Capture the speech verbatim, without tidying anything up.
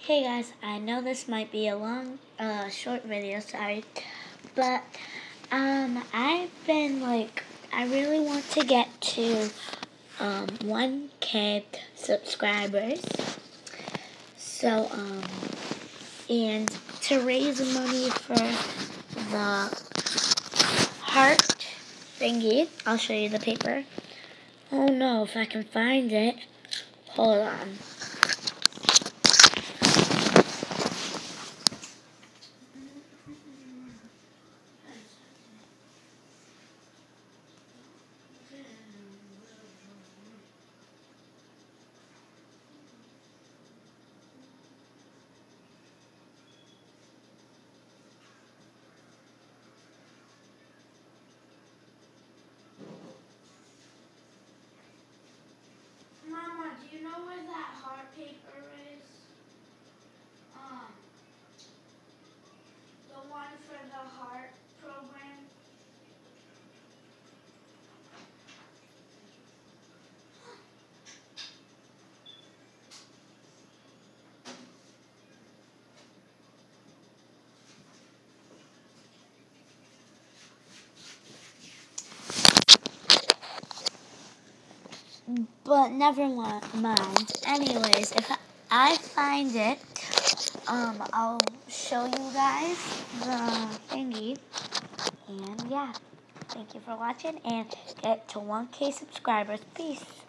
Hey guys, I know this might be a long, uh, short video, sorry, but, um, I've been, like, I really want to get to, um, one K subscribers, so, um, and to raise money for the heart thingy, I'll show you the paper. Oh no, if I can find it, hold on. Mama, do you know where that heart paper is? Um, the one for the heart program. But never mind. Anyways, if I find it, um, I'll show you guys the thingy. And yeah, thank you for watching and get to one K subscribers. Peace.